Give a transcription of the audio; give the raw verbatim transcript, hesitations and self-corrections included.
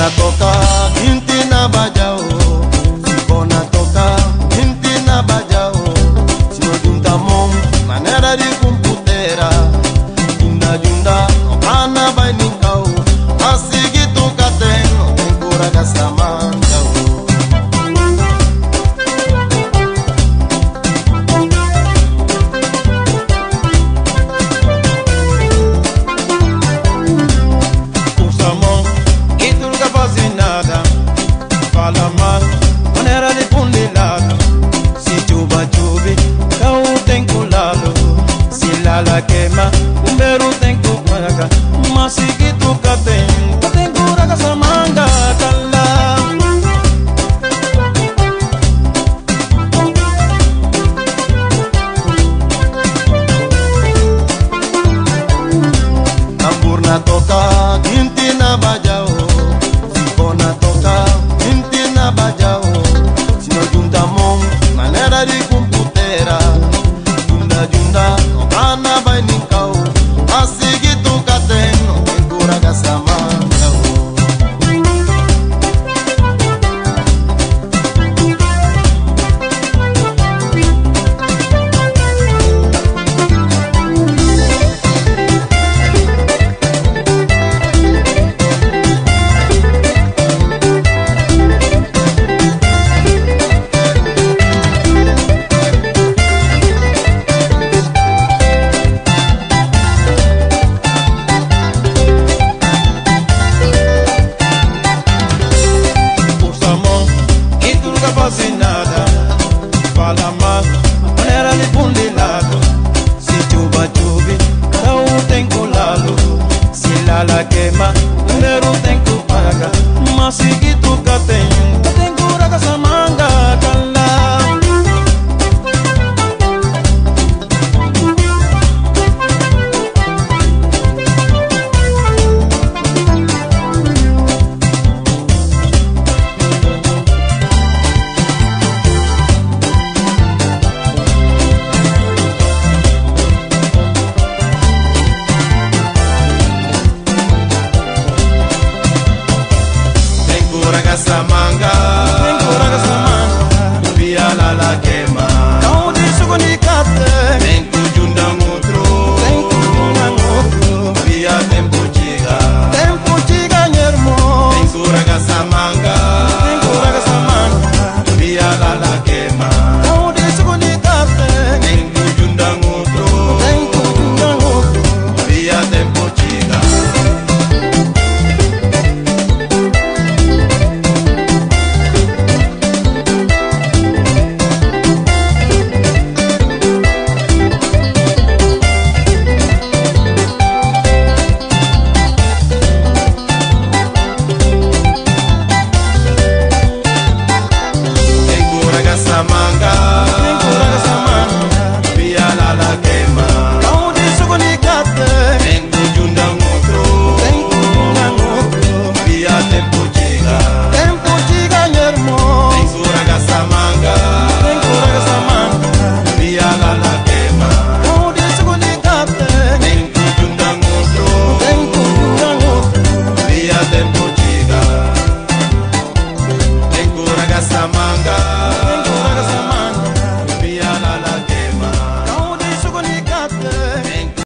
Bona toca, inti na bajao. Bona toca, inti na bajao. Si no junta mom, manera de computera. Junda junda, no kana bai ninkau. Asigi tu katen, no tenkura gasamanga. Fala mal, maneira de punilado. Se chuva chove, cão tem colado. Se lala queima, o mero tem que pagar. Mas se que tu cá tem, tu tem cura com essa manga, cala. Tambor na toca, quinti na bajao. Bona toca, na bajao, si no junta mom, manera de computera. Junda junda, no kana bai ninkau. Asigi tu katen, no tenkura gasamanga. Nada, fala mal, maneira de punilado. Se chuva chove, cão tem colado. Se lala queima, o mero tem que pagar. Mas se que tu cá tem, tu tem cura com essa manga, cala. Essa manga